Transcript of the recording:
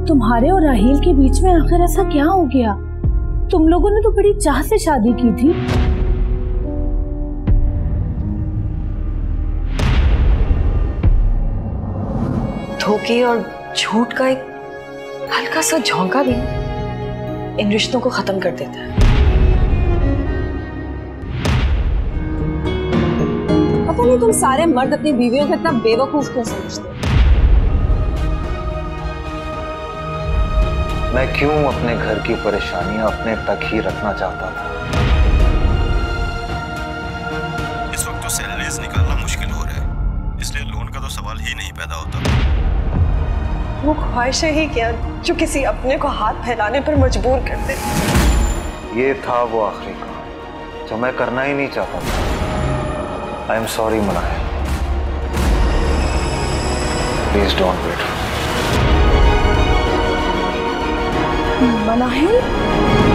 तुम्हारे और राहील के बीच में आखिर ऐसा क्या हो गया? तुम लोगों ने तो बड़ी चाह से शादी की थी। धोखे और झूठ का एक हल्का सा झोंका भी इन रिश्तों को खत्म कर देता है। पता नहीं तुम सारे मर्द अपनी बीवियों को इतना बेवकूफ क्यों समझते हो? मैं क्यों अपने घर की परेशानियां अपने तक ही रखना चाहता था। इस वक्त तो सैलरीज निकालना मुश्किल हो रहा है, इसलिए लोन का तो सवाल ही नहीं पैदा होता। वो ख्वाहिशें ही क्या जो किसी अपने को हाथ फैलाने पर मजबूर कर दे। ये था वो आखिरी काम जो मैं करना ही नहीं चाहता था। I am sorry Manahil, please don't wait. Manahil?